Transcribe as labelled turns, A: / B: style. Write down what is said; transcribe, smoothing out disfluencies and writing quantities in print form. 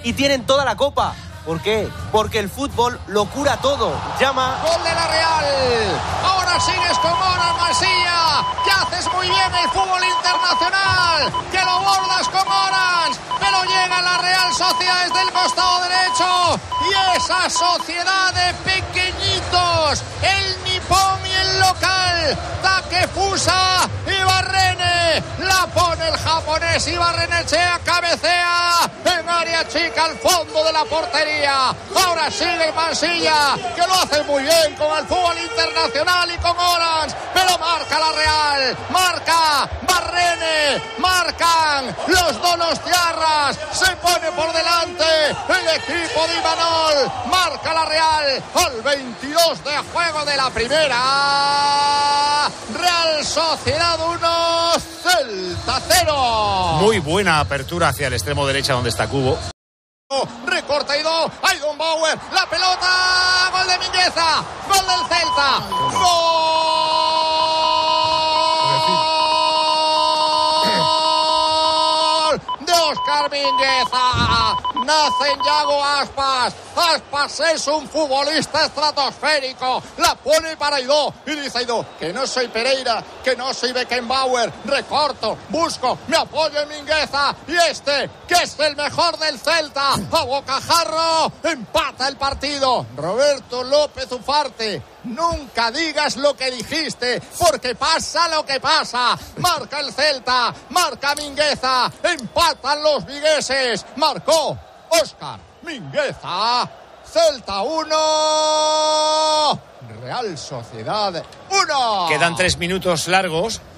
A: y tienen toda la copa. ¿Por qué? Porque el fútbol lo cura todo. Llama.
B: Gol de la Real. Ahora sigues con Oran, Marsilla. Que haces muy bien el fútbol internacional. Que lo bordas con Orange. Pero llega la Real Sociedad desde el costado derecho. Y esa sociedad de pequeñitos. El nipón y el local. Takefusa y Barrene. La pone el japonés y Barrenechea cabecea. En área chica al fondo de la portería. Ahora sigue Mansilla, que lo hace muy bien con el fútbol internacional y con Orange, pero marca la Real, marca Barrene, marcan los donostiarras, se pone por delante el equipo de Imanol, marca la Real al 22 de juego de la primera. Real Sociedad 1, Celta 0.
C: Muy buena apertura hacia el extremo derecha donde está Cubo.
B: Recorta Aidon Bauer, la pelota, gol de Mingueza, gol del Celta, gol de Óscar Mingueza. Nace en Yago Aspas. Aspas es un futbolista estratosférico. La pone para Aidó y dice Aidó que no soy Pereira, que no soy Beckenbauer. Recorto, busco, me apoyo en Mingueza y que es el mejor del Celta, a bocajarro, empata el partido. Roberto López Ufarte, nunca digas lo que dijiste, porque pasa lo que pasa. Marca el Celta, marca Mingueza, empatan los vigueses. Marcó Óscar Mingueza. Celta 1, Real Sociedad 1.
C: Quedan 3 minutos largos.